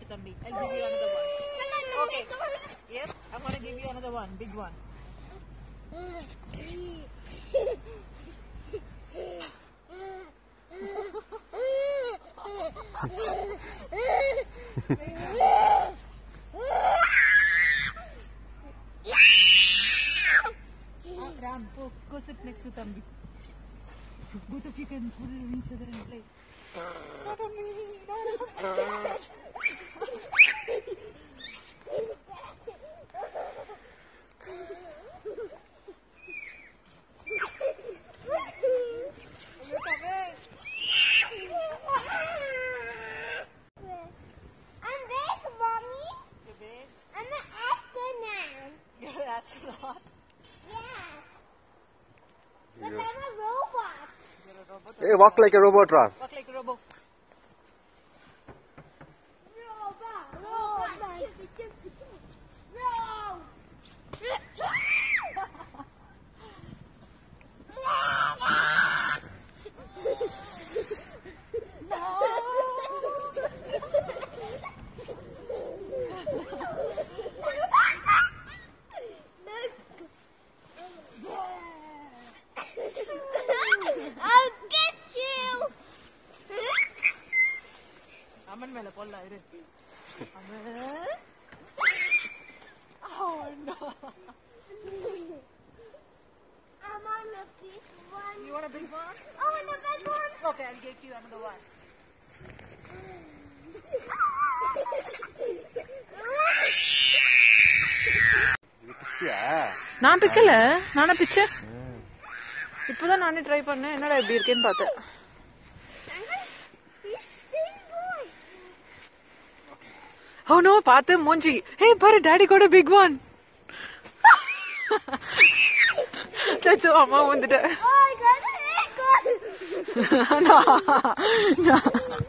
Tambi. I'll give you another one. Okay. Yes, I'm gonna give you another one, big one. Ram, go sit next to Tambi. Both of you can pull each other and play. Not on me, not on me. Astronaut? Yes. But I'm a robot. You're a robot? Hey, walk like a robot, Ram. Walk like a robot. Aman mele polla iru. Aman. Oh no. I'm on a big one. You want a big one? Oh, and a big one. Okay, I'll get you another one. நான் பிக்கல நானா பிச்ச இப்பதான் நானே try பண்ணேன் என்னடா இப்படி இருக்கேன்னு பார்த்தேன் Oh no, paathu moonji. Hey, paru daddy got a big one. Chachu, amma vandita. Oh, I got a big one. No. No.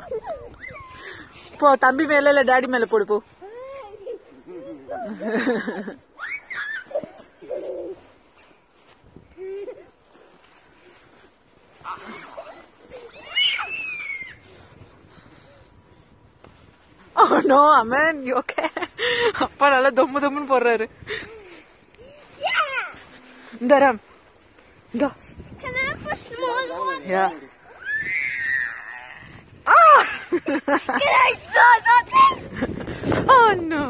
Po, Tambi mele illa daddy mele podu po. Oh no, Aman, you okay? Appa nalla dommu dommu porraru. Yeah. Daram. Go. Can I have a small one? Yeah. Ah! Can I saw nothing? Oh no.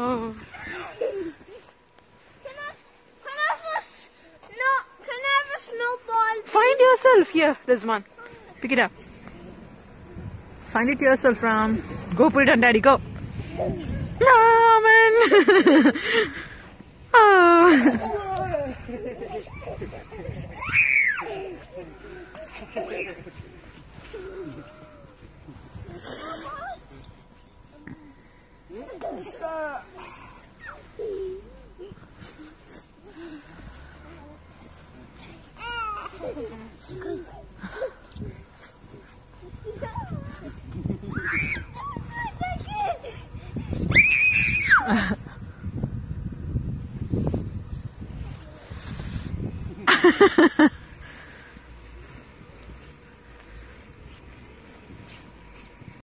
Can I have a can I have a snowball? Find yourself here. There's one. Pick it up. Find it yourself, Ram. Go put it on daddy. Go. No, man. Oh. Ha ha ha.